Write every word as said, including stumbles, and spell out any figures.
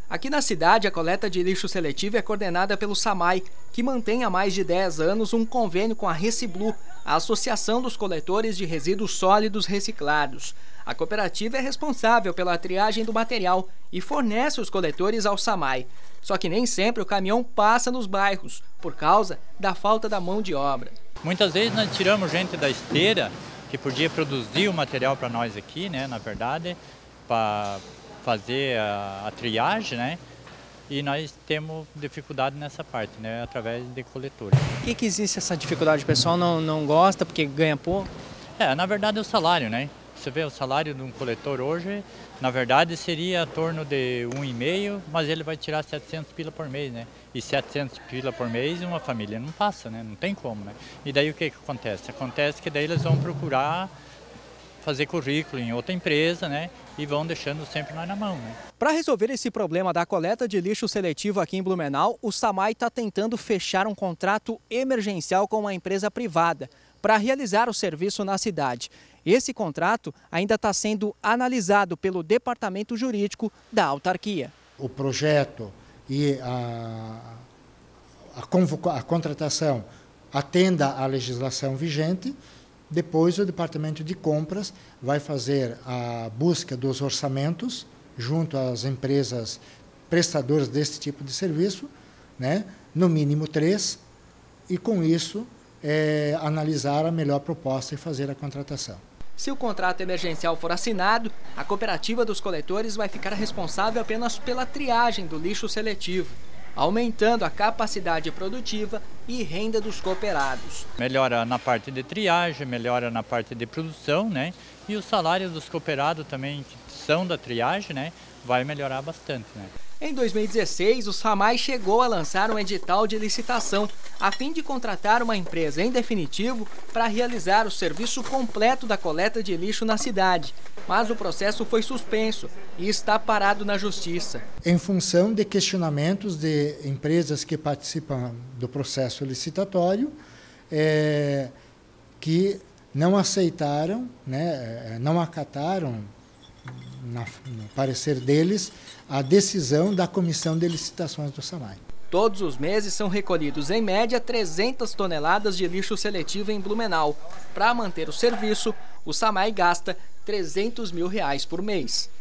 Aqui na cidade, a coleta de lixo seletivo é coordenada pelo SAMAI, que mantém há mais de dez anos um convênio com a Reciblu, a Associação dos Coletores de Resíduos Sólidos Reciclados. A cooperativa é responsável pela triagem do material e fornece os coletores ao SAMAI. Só que nem sempre o caminhão passa nos bairros, por causa da falta da mão de obra. Muitas vezes nós tiramos gente da esteira, que podia produzir o material para nós aqui, né, na verdade, para fazer a, a triagem, né? E nós temos dificuldade nessa parte, né? Através de coletores. Por que que existe essa dificuldade? O pessoal não, não gosta porque ganha pouco? É, na verdade é o salário, né? Você vê o salário de um coletor hoje, na verdade seria em torno de um e meio, mas ele vai tirar setecentos pila por mês, né? E setecentos pila por mês uma família não passa, né? Não tem como, né? E daí o que que acontece? Acontece que daí eles vão procurar fazer currículo em outra empresa, né? E vão deixando sempre nós na mão, né? Para resolver esse problema da coleta de lixo seletivo aqui em Blumenau, o SAMAI está tentando fechar um contrato emergencial com uma empresa privada para realizar o serviço na cidade. Esse contrato ainda está sendo analisado pelo Departamento Jurídico da autarquia. O projeto e a, a, a contratação atenda à legislação vigente. Depois o Departamento de Compras vai fazer a busca dos orçamentos junto às empresas prestadoras desse tipo de serviço, né? No mínimo três, e com isso é, analisar a melhor proposta e fazer a contratação. Se o contrato emergencial for assinado, a cooperativa dos coletores vai ficar responsável apenas pela triagem do lixo seletivo, aumentando a capacidade produtiva e renda dos cooperados. Melhora na parte de triagem, melhora na parte de produção, né? E o salário dos cooperados também, que são da triagem, né? Vai melhorar bastante, né? Em dois mil e dezesseis, o SAMAI chegou a lançar um edital de licitação a fim de contratar uma empresa em definitivo para realizar o serviço completo da coleta de lixo na cidade. Mas o processo foi suspenso e está parado na Justiça. Em função de questionamentos de empresas que participam do processo licitatório, é, que não aceitaram, né, não acataram, na, no parecer deles, a decisão da Comissão de Licitações do SAMAI. Todos os meses são recolhidos, em média, trezentas toneladas de lixo seletivo em Blumenau. Para manter o serviço, o SAMAI gasta trezentos mil reais por mês.